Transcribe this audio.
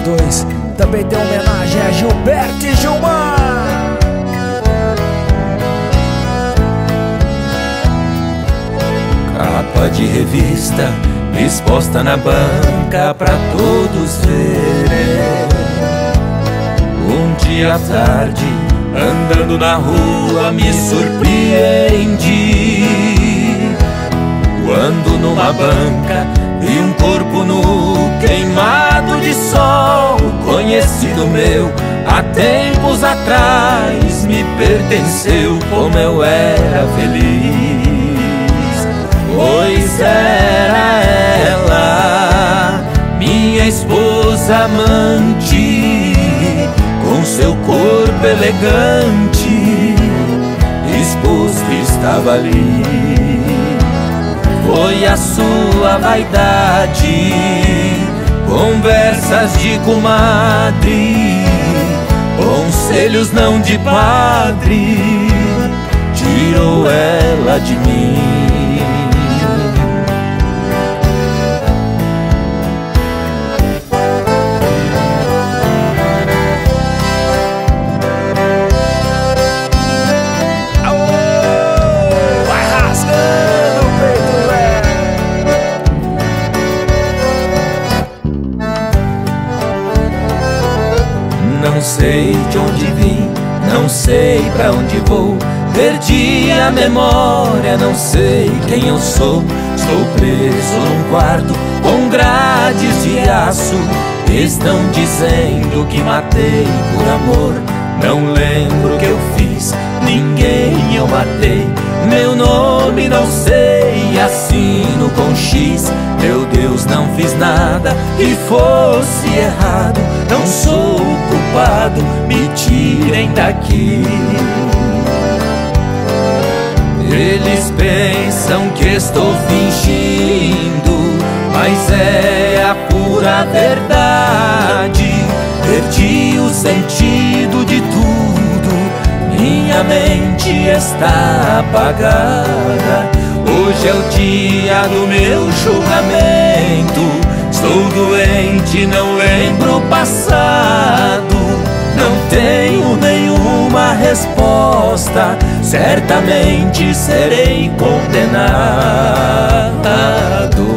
dois. Também tem homenagem a Gilberto e Gilmar. Capa de revista exposta na banca pra todos verem. Um dia à tarde, andando na rua, me surpreendi quando numa banca vi um corpo nu, queimado de sol. Conhecido meu, há tempos atrás me pertenceu. Como eu era feliz, pois era ela, minha esposa amante, com seu corpo elegante, exposto estava ali. Foi a sua vaidade, conversas de comadre, conselhos não de padre, tirou ela de mim. Não sei de onde vim, não sei pra onde vou, perdi a memória, não sei quem eu sou. Estou preso num quarto com grades de aço, estão dizendo que matei por amor. Não lembro o que eu fiz, ninguém eu matei. Meu nome não sei, assino com X. Meu Deus, não fiz nada que fosse errado, não sou o culpado, me tirem daqui. Eles pensam que estou fingindo, mas é a pura verdade. Perdi o sentido de tudo, minha mente está apagada. Hoje é o dia do meu julgamento. Estou doente, não lembro o passado. Não tenho nenhuma resposta, certamente serei condenado.